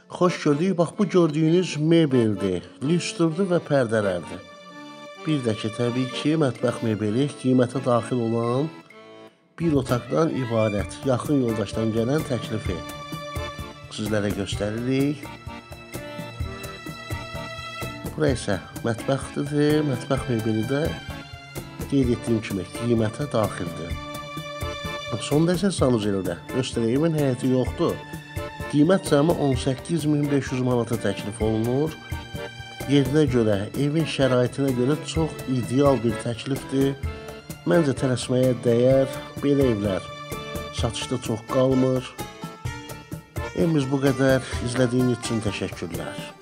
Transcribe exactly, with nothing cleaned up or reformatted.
Xoş gördük. Bax, bu gördüyünüz mebeldir, lüstrdur və pərdələrdir. Bir də ki, təbii ki, mətbəx mebeli qiymətə daxil olan bir otaqdan ibarət, yaxın yoldaşdan gələn təklifi sizlərə göstəririk. Bura isə mətbəxdir, mətbəx mebeli də qeyd etdiyim kimi qiymətə daxildir. Son dəsə saluzeldə göstəriyimin həyəti yoxdur. Qiymət cəmi on səkkiz min beş yüz manata təklif olunur. Yerinə görə, evin şəraitinə görə çox ideal bir təklifdir. Məncə tələsməyə dəyər, belə evlər satışda çox qalmır. Evimiz bu qədər. İzlədiyiniz üçün təşəkkürlər.